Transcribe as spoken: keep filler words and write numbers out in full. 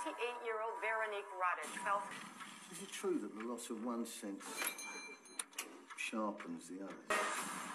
twenty-eight-year-old Veronique Radic fell... Is it true that the loss of one sense sharpens the others?